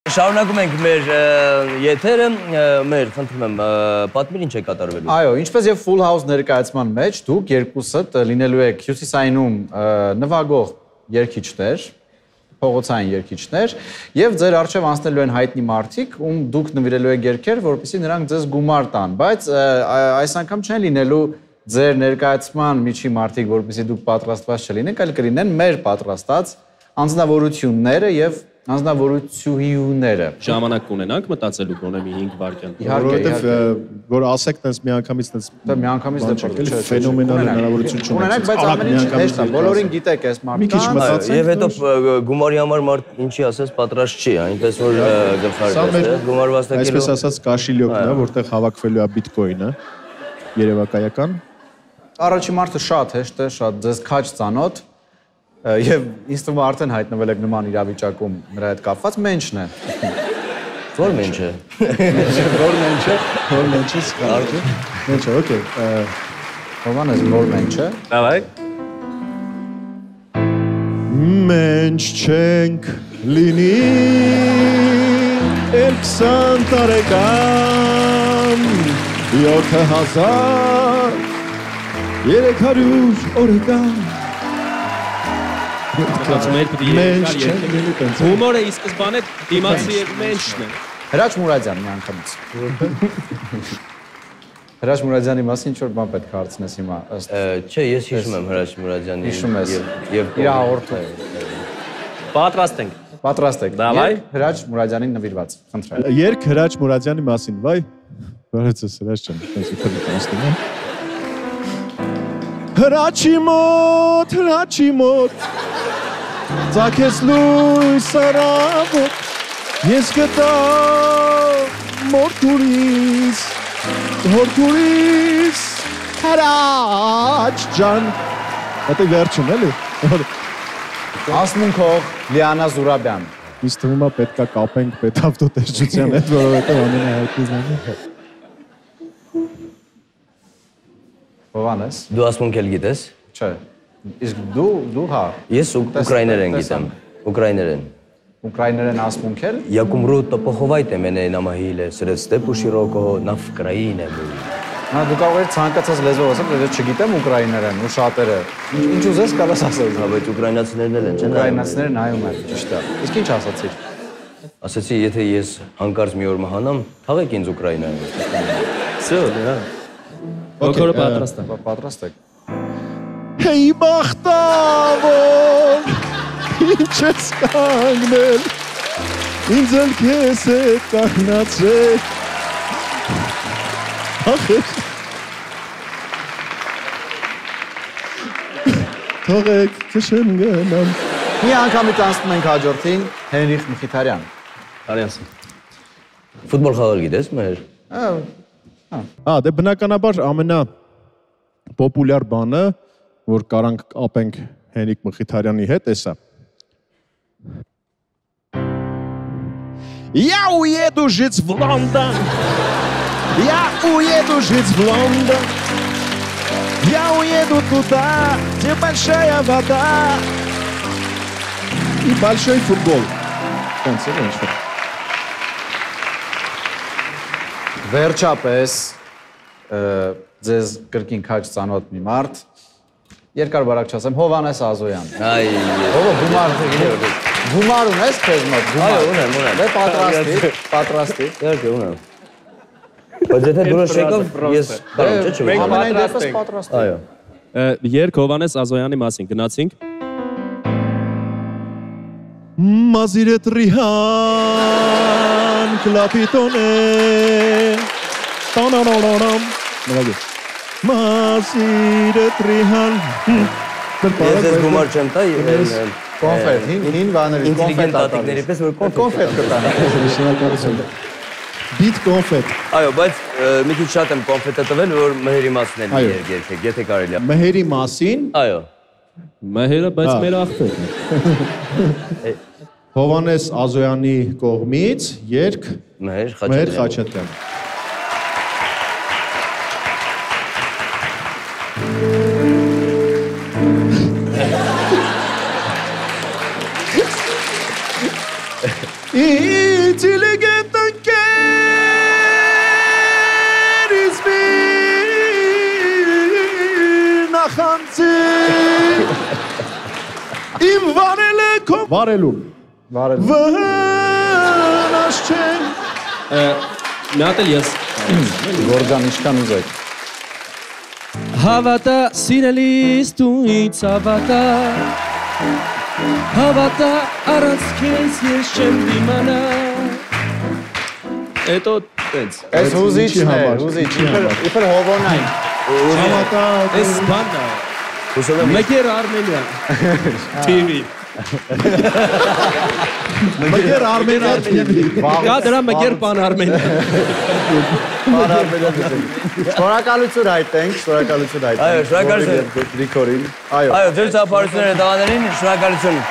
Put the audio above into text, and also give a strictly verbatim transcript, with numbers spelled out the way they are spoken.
Շարունակում ենք մեր եթերը, մեր, խնդրում եմ, պատմիր ինչ է կատարվելու։ Այո, ինչպես եւ Full House ներկայացման մեջ դուք երկուսդ լինելու եք հյուսիսայինում նվագող երգիչներ, փողոցային երգիչներ, եւ ձեր առջեւ անցնելու են հայտնի մարդիկ, ում դուք նվիրելու եք երգեր, որպեսզի նրանք ձեզ գումար տան, բայց այս անգամ չեն լինելու ձեր ներկայացման միջի մարդիկ, որպեսզի դուք պատրաստված չլինեք, այլ կլինեն մեր պատրաստած անձնավորությունները եւ անձնավորությունները։ Ժամանակ կունենանք մտածելու գոնե մի հինգ վայրկյան։ Որովհետև որ ասեք տես միանգամից տես դա միանգամից դա ֆենոմենալ հնարավորություն չունենք։ Ունենանք, բայց ամեն ինչ հեշտ է, բոլորին գիտեք այս մարդը։ Մի քիչ մտածենք։ Եվ հետո գումարի համար մարդ ինչի ասես պատրաստ չի, այնպես որ գլխարկես, գումարված տակելու։ Այսպես ասած կաշիլյոկն է, որտեղ հավաքվելու է բիտկոինը, երևակայական։ Առաջի մարդը շատ հեշտ է, շատ ձեզ քաչ ծանոթ եւ ինձ թվում է արդեն հայտնվել եք նման իրավիճակում նրա հետ կապված մենչն է։ Որ մենչը։ Որ մենչը, որ մենչը սկարը։ Մենչը, օքեյ։ Հովանես որ մենչը։ Դավայ։ Մենչ չենք լինի էլ քսան տարեկան յոթ հազար երեք հարյուր օրեկան Մենչ չենք լինի տենց։ Հումորը ի սկզբանե դիմացի եւ մենչն է։ Հրաչ Մուրադյան մի անգամից։ Հրաչ Մուրադյանի մասին ինչ-որ բան պետք է հարցնես հիմա ըստ։ Չէ, ես հիշում եմ Հրաչ Մուրադյանի Հիշում ես եւ իր հաղորդը։ Պատրաստ ենք։ Պատրաստ եք։ Դավայ։ Հրաչ Մուրադյանին նվիրված։ Խնդրեմ։ Երգ Հրաչ Մուրադյանի մասին, վայ։ Բարեցես Հրաչ ջան, տենց իբր տանստում եմ։ Հրաչի մոտ, հրաչի մոտ Ձակես լույս արավոտ Ես գտա մորթուրիս Հորթուրիս հրաչ ջան Հատե վերջում էլի Ասմունքող Լիանա Զուրաբյան Ինձ թվում է պետք է կապենք պետավտոտեժության հետ, որովհետև ամենահայտնին է Հովանես Դու ասմունք էլ գիտես։ Չէ Իսկ դու դու հա Ես ուկրաիներեն գիտեմ։ Ուկրաիներեն։ Ուկրաիներեն ասմունքել Я к умру, то поховайте мене на могиле серед степу широкого на Вкраїні. Նա դու կարող ես ցանկացած լեզվով ասել, ես չգիտեմ ուկրաիներեն ու շատերը։ Ինչ ուզես կարաս ասել։ Հա, բայց ուկրաինացիներն էլ են, չէ՞։ Ուկրաինացիները նայում են, ճիշտ է։ Իսկ ինչ ասացիր։ Ասացի, եթե ես հանկարծ մի օր մահանամ, թաղեք ինձ Ուկրաինայում։ Всё, да։ Ոգորը պատրաստ է։ Պատրաստ եք։ Հեյ բախտավոր, ինչ ես կանգնել, ինձ էլ քեզ է կանգնացրել, ախեր, թողեք քշեմ գնամ։ Մի անգամից անցնում ենք հաջորդին Հենրիխ Մխիթարյան։ Արյանսը։ Ֆուտբոլ խաղալ գիտես մեր։ Ա, դե բնականաբար ամենա պոպուլյար բանը, որ կարանք կապենք Հենրիկ Մխիթարյանի հետ, էսա։ Я уеду жить в Лондон, я уеду жить в Лондон, я уеду туда, где большая вода и большой футбол. Վերջապես ձեզ կրկին քաչ ծանոթ մի մարդ երկար բարակ չասեմ Հովանես Ազոյան։ Այ, Հովը գումար գումար ունես քեզ մոտ գումար։ Այո, ունեմ, ունեմ։ Դե պատրաստի, պատրաստի։ Իհարկե ունեմ։ Բայց եթե դուրս եկավ, ես կարող չէ՞ չվի։ Ամենայն դեպս պատրաստ։ Այո։ Երգ Հովանես Ազոյանի մասին գնացինք։ Մազիրե տրիհան կլապիտոնե տանանանանամ նվագի Մազիրե տրիհան Ես ես գումար չեմ տա Կոնֆետ, հին բաների ինտելիգենտ տատիկների պես որ կոնֆետ կտան։ Շնորհակալություն Բիտ կոնֆետ Այո, բայց մի քիչ շատ եմ կոնֆետը տվել, որ մհերի մասն էլ երգեք, եթե կարելի է։ Մհերի մասին Այո։ Մհերը, բայց մեր աղբերն է։ Հովանես Ազոյանի կողմից երգ Մհեր Մհեր Խաչատրյան։ Խաչատրյան ինտելիգենտ ընկեր իզմի նախանցի իմ վարել է քո վարելու Վարել։ վնաս չեն Մի հատ էլ ես։ Գորջան ինչքան ուզեք։ Հավատա, սիրելիս դու ինձ հավատա Հավատա, առանց քեզ ես չեմ դիմանա Հետո տենց Այս հուզիչն է, համար, հուզիչ, ինչի իբր համար։ իբր հովոնային։ Համատա Էս բանն է Հուսով եմ Մեկեր Արմենիան Թի վի Մեկեր Արմենիա Կա դրա մեկեր պան Արմենիան Շնորհակալություն հայտնենք, շնորհակալություն հայտնենք։ Այո, շնորհակալություն։ Գրիգորին։ Այո։ Այո, ձեր ծափարությունները տղաներին շնորհակալություն։